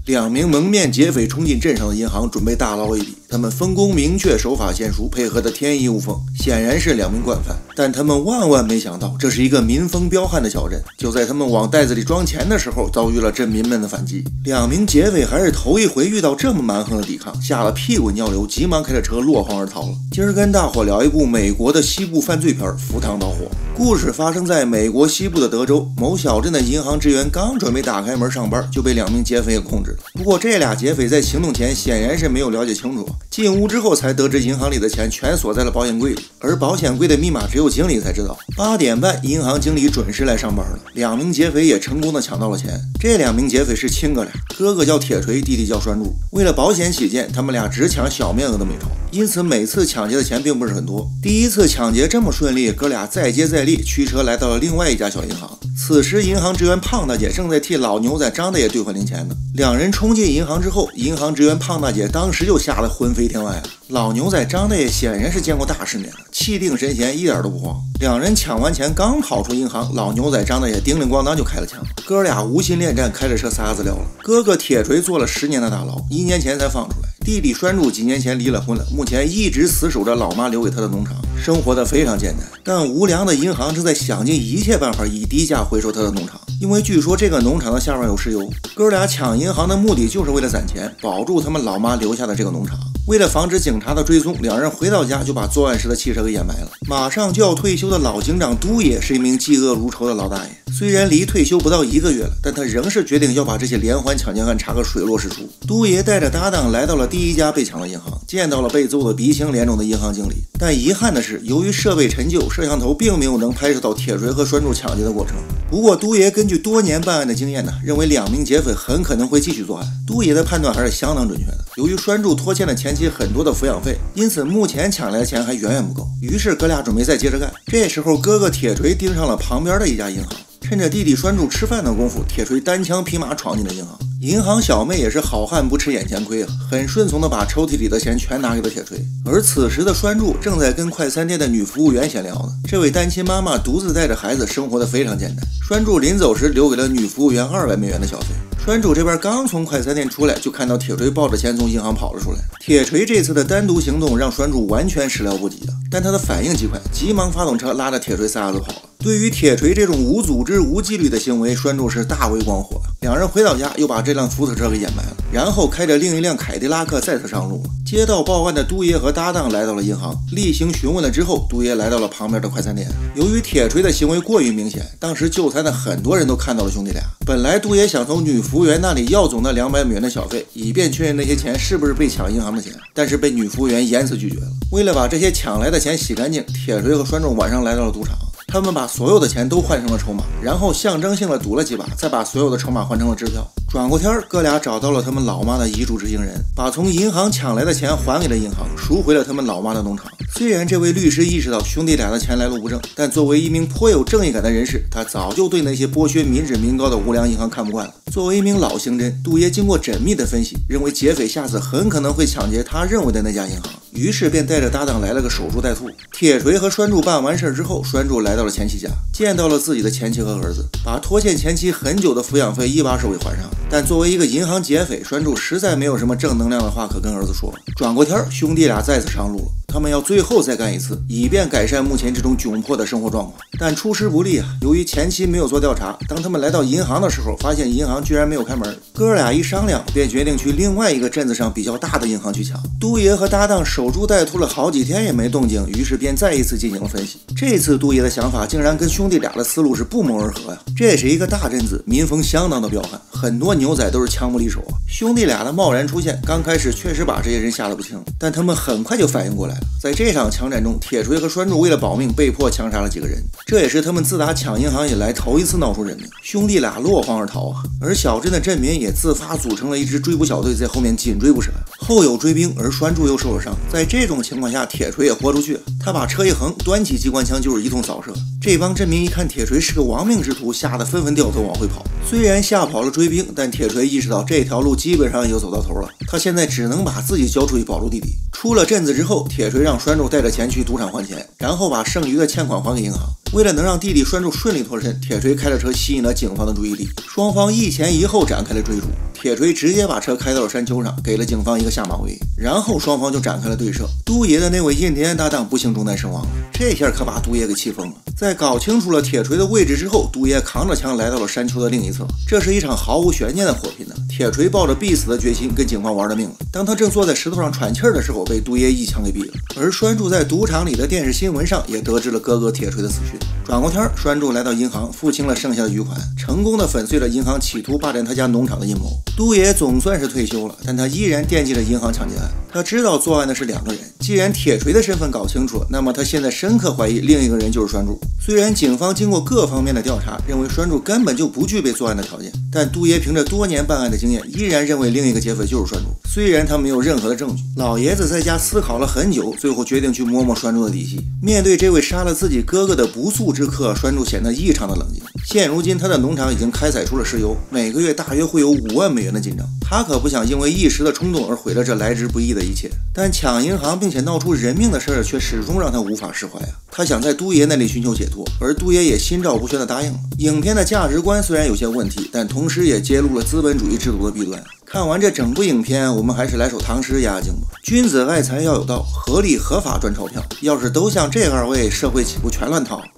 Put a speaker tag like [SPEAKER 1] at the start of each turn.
[SPEAKER 1] 两名蒙面劫匪冲进镇上的银行，准备大捞一笔。他们分工明确，手法娴熟，配合得天衣无缝，显然是两名惯犯。但他们万万没想到，这是一个民风彪悍的小镇。就在他们往袋子里装钱的时候，遭遇了镇民们的反击。两名劫匪还是头一回遇到这么蛮横的抵抗，吓得屁滚尿流，急忙开着车落荒而逃了。今儿跟大伙聊一部美国的西部犯罪片《赴汤蹈火》。故事发生在美国西部的德州某小镇的银行职员刚准备打开门上班，就被两名劫匪给控制了。不过这俩劫匪在行动前显然是没有了解清楚，进屋之后才得知银行里的钱全锁在了保险柜里，而保险柜的密码只有经理才知道。8点半，银行经理准时来上班了，两名劫匪也成功的抢到了钱。这两名劫匪是亲哥俩，哥哥叫铁锤，弟弟叫栓柱。为了保险起见，他们俩只抢小面额的美钞，因此每次抢劫的钱并不是很多。第一次抢劫这么顺利，哥俩再接再厉，驱车来到了另外一家小银行。此时银行职员胖大姐正在替老牛仔张大爷兑换零钱呢。两人冲进银行之后，银行职员胖大姐当时就吓得魂飞天外了。老牛仔张大爷显然是见过大世面的，气定神闲，一点都不慌。两人抢完钱刚跑出银行，老牛仔张大爷叮铃咣当就开了枪。哥俩无心恋战，开着车撒子撂了。哥哥铁锤坐了10年的大牢，1年前才放出来。弟弟栓柱几年前离了婚了，目前一直死守着老妈留给他的农场，生活的非常简单。但无良的银行正在想尽一切办法以低价回收他的农场，因为据说这个农场的下边有石油。哥俩抢银行的目的就是为了攒钱，保住他们老妈留下的这个农场。为了防止警察的追踪，两人回到家就把作案时的汽车给掩埋了。马上就要退休的老警长都爷是一名嫉恶如仇的老大爷，虽然离退休不到1个月了，但他仍是决定要把这些连环抢劫案查个水落石出。都爷带着搭档来到了第一家被抢的银行，见到了被揍得鼻青脸肿的银行经理。但遗憾的是，由于设备陈旧，摄像头并没有能拍摄到铁锤和栓柱抢劫的过程。不过都爷根据多年办案的经验呢，认为两名劫匪很可能会继续作案。都爷的判断还是相当准确的。由于栓柱拖欠了前妻很多的抚养费，因此目前抢来的钱还远远不够。于是哥俩准备再接着干。这时候哥哥铁锤盯上了旁边的一家银行，趁着弟弟栓柱吃饭的功夫，铁锤单枪匹马闯进了银行。银行小妹也是好汉不吃眼前亏啊，很顺从的把抽屉里的钱全拿给了铁锤。而此时的栓柱正在跟快餐店的女服务员闲聊呢。这位单亲妈妈独自带着孩子，生活的非常简单。栓柱临走时留给了女服务员200美元的小费。栓柱这边刚从快餐店出来，就看到铁锤抱着钱从银行跑了出来。铁锤这次的单独行动让栓柱完全始料不及但他的反应极快，急忙发动车拉着铁锤撒子跑了。对于铁锤这种无组织无纪律的行为，栓柱是大为光火。两人回到家又把这辆福特车给掩埋了，然后开着另一辆凯迪拉克再次上路。接到报案的都爷和搭档来到了银行，例行询问了之后，都爷来到了旁边的快餐店。由于铁锤的行为过于明显，当时就餐的很多人都看到了兄弟俩。本来都爷想从女服务员那里要走那200美元的小费，以便确认那些钱是不是被抢银行的钱，但是被女服务员严词拒绝了。为了把这些抢来的钱洗干净，铁锤和栓柱晚上来到了赌场。他们把所有的钱都换成了筹码，然后象征性的赌了几把，再把所有的筹码换成了支票。转过天，哥俩找到了他们老妈的遗嘱执行人，把从银行抢来的钱还给了银行，赎回了他们老妈的农场。虽然这位律师意识到兄弟俩的钱来路不正，但作为一名颇有正义感的人士，他早就对那些剥削民脂民膏的无良银行看不惯了。作为一名老刑侦，杜爷经过缜密的分析，认为劫匪下次很可能会抢劫他认为的那家银行，于是便带着搭档来了个守株待兔。铁锤和栓柱办完事之后，栓柱来到了前妻家，见到了自己的前妻和儿子，把拖欠前妻很久的抚养费一把手给还上。但作为一个银行劫匪，栓柱实在没有什么正能量的话可跟儿子说。转过天，兄弟俩再次上路了，他们要最后再干一次，以便改善目前这种窘迫的生活状况。但出师不利啊，由于前期没有做调查，当他们来到银行的时候，发现银行居然没有开门。哥俩一商量，便决定去另外一个镇子上比较大的银行去抢。都爷和搭档守株待兔了好几天也没动静，于是便再一次进行了分析。这次都爷的想法竟然跟兄弟俩的思路是不谋而合呀。这是一个大镇子，民风相当的彪悍，很多牛仔都是枪不离手啊。兄弟俩的贸然出现，刚开始确实把这些人吓得不轻，但他们很快就反应过来了。在这场枪战中，铁锤和栓柱为了保命被迫枪杀了几个人，这也是他们自打抢银行以来头一次闹出人命。兄弟俩落荒而逃啊，而小镇的镇民也自发组成了一支追捕小队，在后面紧追不舍。后有追兵，而栓柱又受了伤。在这种情况下，铁锤也豁出去了，他把车一横，端起机关枪就是一通扫射。这帮镇民一看铁锤是个亡命之徒，吓得纷纷掉头往回跑。虽然吓跑了追兵，但铁锤意识到这条路基本上也就走到头了，他现在只能把自己交出去保住弟弟。 出了镇子之后，铁锤让栓柱带着钱去赌场还钱，然后把剩余的欠款还给银行。为了能让弟弟栓柱顺利脱身，铁锤开着车吸引了警方的注意力，双方一前一后展开了追逐。铁锤直接把车开到了山丘上，给了警方一个下马威，然后双方就展开了对射。都爷的那位印第安搭档不幸中弹身亡了，这下可把都爷给气疯了。在搞清楚了铁锤的位置之后，都爷扛着枪来到了山丘的另一侧。这是一场毫无悬念的火拼呢。铁锤抱着必死的决心跟警方玩了命了。当他正坐在石头上喘气儿的时候，被都爷一枪给毙了。而栓柱在赌场里的电视新闻上也得知了哥哥铁锤的死讯。转过天，栓柱来到银行付清了剩下的余款，成功的粉碎了银行企图霸占他家农场的阴谋。都爷总算是退休了，但他依然惦记着银行抢劫案。他知道作案的是两个人，既然铁锤的身份搞清楚了，那么他现在深刻怀疑另一个人就是栓柱。虽然警方经过各方面的调查，认为栓柱根本就不具备作案的条件，但都爷凭着多年办案的经验，依然认为另一个劫匪就是栓柱。虽然他没有任何的证据，老爷子在家思考了很久，最后决定去摸摸栓柱的底细。面对这位杀了自己哥哥的不速之客，栓柱显得异常的冷静。现如今他的农场已经开采出了石油，每个月大约会有5万美元的进账。他可不想因为一时的冲动而毁了这来之不易的一切。但抢银行并且闹出人命的事儿却始终让他无法释怀啊！他想在都爷那里寻求解脱，而都爷也心照不宣的答应了。影片的价值观虽然有些问题，但同时也揭露了资本主义制度的弊端。看完这整部影片，我们还是来首唐诗压压惊吧。君子爱财要有道，合理合法赚钞票。要是都像这2位，社会岂不全乱套？